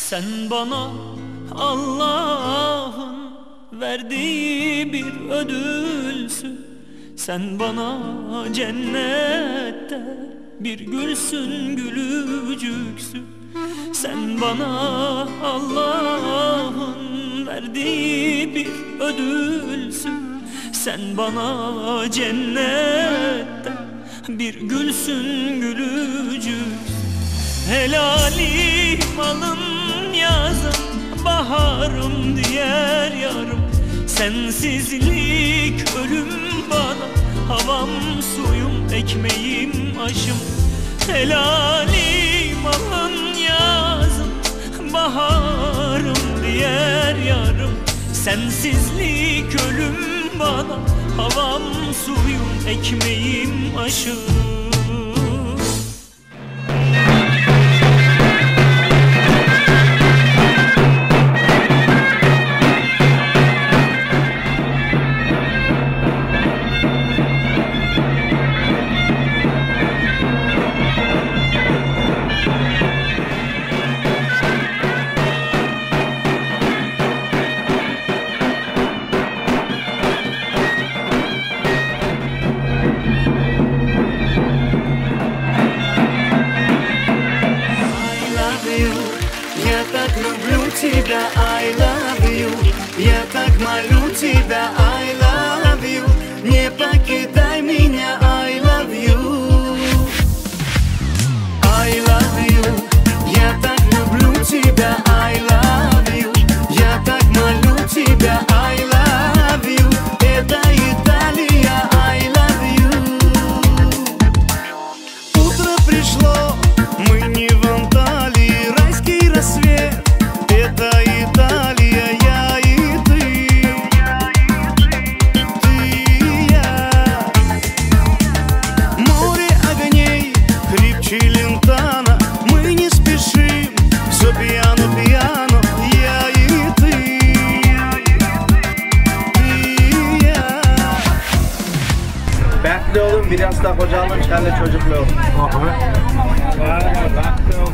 Sen bana Allah'ın verdiği bir ödülsün. Sen bana cennette bir gülsün, gülücüksün. Sen bana Allah'ın verdiği bir ödülsün. Sen bana cennette bir gülsün, gülücüksün. Helalim alın yazım, baharım diğer yarım. Sensizlik ölüm bana, havam suyum, ekmeğim aşım. Helalim alın yazım, baharım diğer yarım. Sensizlik ölüm bana, havam suyum, ekmeğim aşım. Тебя, I love you. Я так молю тебя, I love you. Не покидай меня, I love you. I love you. Я так люблю тебя, I love you. Я так молю тебя, I love you. Это Италия, I love you. Утро пришло, мы не в Анталии, райский рассвет. Это Италия, я и ты, ты и я. Море огней, крепче лентана. Мы не спешим, все пьяно-пьяно. Я и ты, ты и я. Bekle oğlum, biraz daha kocaman çıkarlı çocuklu. Bekle oğlum.